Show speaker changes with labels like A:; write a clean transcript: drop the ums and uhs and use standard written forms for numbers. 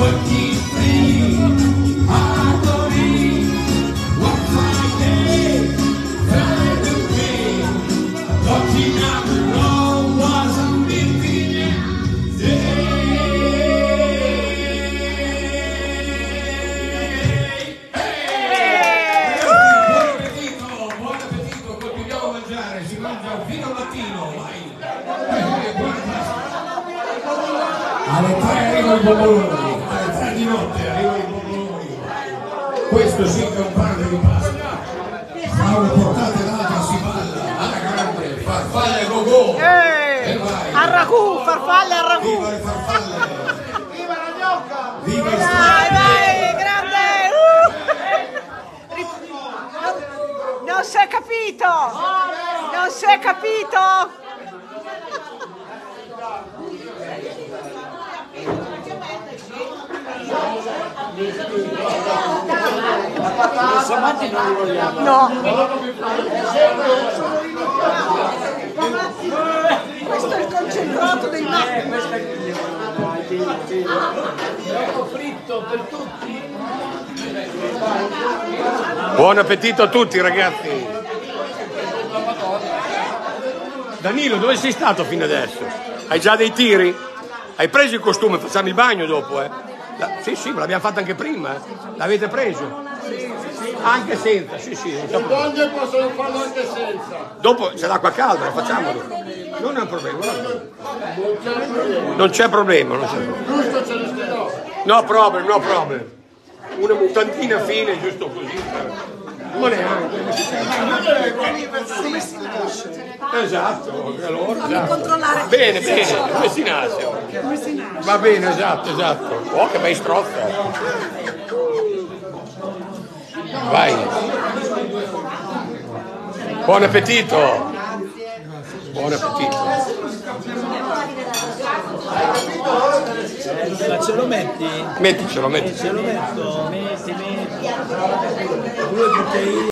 A: Si mangia un fino mattino, vai! Alle 3 arrivano i bomboloni, alle 3 di notte arrivano i bomboloni. Questo sì che è un pane di pasta. A una portata e l'altra si balla, alla grande, farfalle a go-go. E vai!
B: Al ragù, farfalle al ragù!
A: Viva le farfalle!
C: Viva la gnocca!
A: Viva il
B: Dai, vai, grande! Non si è capito! Non si è capito!
C: Samatti non li vogliamo.
B: No! Questo è il concentrato dei matti!
C: Fritto per tutti.
D: Buon appetito a tutti, ragazzi. Danilo, dove sei stato fino adesso? Hai già dei tiri? Hai preso il costume? Facciamo il bagno dopo, eh? Sì, ma l'abbiamo fatto anche prima, eh? L'avete preso? Anche senza, sì, non c'è problema.
C: I bagni possono farlo anche senza.
D: Dopo c'è l'acqua calda, facciamolo. Non è un problema, non c'è problema.
C: Giusto, ce ne sterò.
D: No problem. Una mutandina fine, giusto così. Non è anche. Esatto, allora.
B: Controllare.
D: Bene, come si nasce? Va bene, esatto. Oh, che bei strozza. Vai. Buon appetito. Buon appetito.
E: Ma ce lo metti?
D: Metticelo.
E: Ce lo metto. Metti. 2 bottiglie.